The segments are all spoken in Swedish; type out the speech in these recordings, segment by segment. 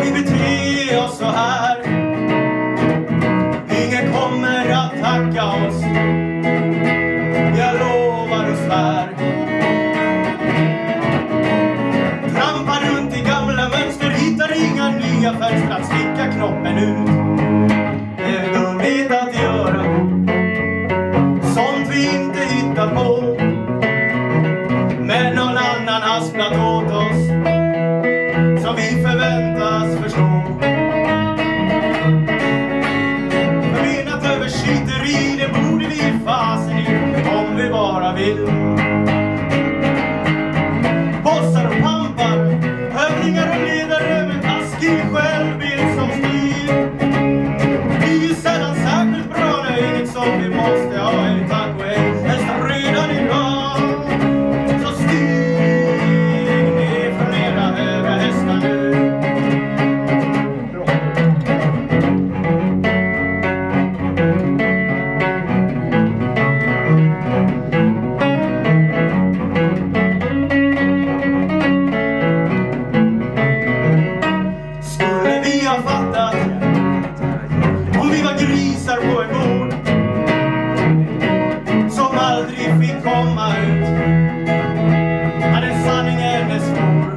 vi bete oss så här. Ingen kommer att tacka oss. Jag lovar och svär. Trampar runt i gamla mönster, hittar inga nya fönster att sticka knoppen ut. Det är dumt att göra sånt vi inte hittar på. Men någon annan har splat åt oss som vi förväntas förstå. Förmenat översitteri, det borde vi fasen i om vi bara vill. Bossar och pampar, hövningar och ledare med taskig självbild som styr. Vi är sällan särskilt bra, det är inget som vi måste ha i tack och hej. Helst redan idag. Så stig ner från era höga hästar nu. Skulle vi ha fattat om vi var grisar på en gård som aldrig fick komma ut, hade sanningen är svår.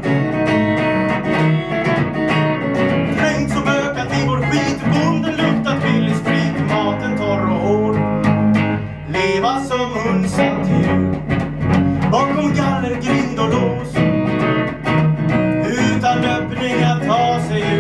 Trängt så bökat i vår skit, bonden luktat billig sprit, maten torr och hård. Leva som undsatt djur bakom galler, grind och lås, utan öppning att ta sig